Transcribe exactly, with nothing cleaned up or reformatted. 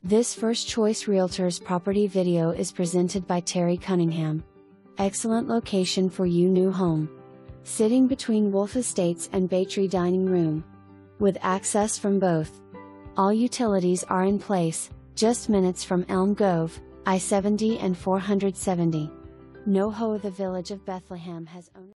This First Choice Realtors property video is presented by Teri Cunningham. Excellent location for your new home. Sitting between Wolfe Estates and Baytree dining room. With access from both. All utilities are in place, just minutes from Elm Gove, I seventy and four seventy. No ho the village of Bethlehem has owned